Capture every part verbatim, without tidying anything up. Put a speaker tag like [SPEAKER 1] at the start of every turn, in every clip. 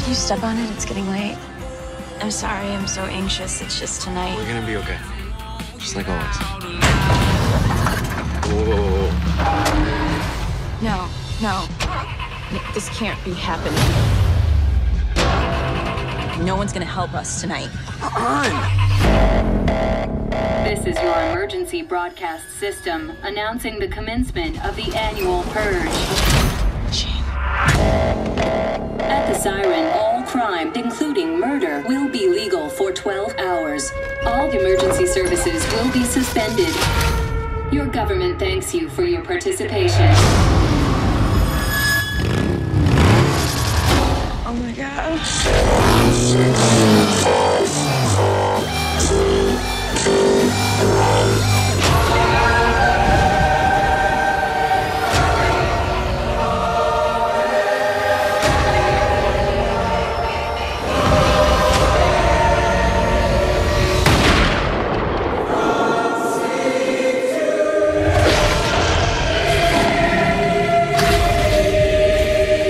[SPEAKER 1] you step on it, it's getting late. I'm sorry, I'm so anxious. It's just tonight.
[SPEAKER 2] We're gonna be okay. Just like always. Whoa, whoa, whoa, whoa.
[SPEAKER 1] No, no. Nick, this can't be happening. No one's gonna help us tonight.
[SPEAKER 3] This is your emergency broadcast system announcing the commencement of the annual purge.
[SPEAKER 1] Shane.
[SPEAKER 3] At the siren, all crime, including murder, will be legal for twelve hours. All emergency services will be suspended. Your government thanks you for your participation.
[SPEAKER 1] Oh my God.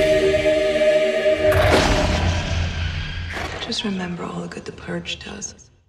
[SPEAKER 4] Just remember all the good the purge does.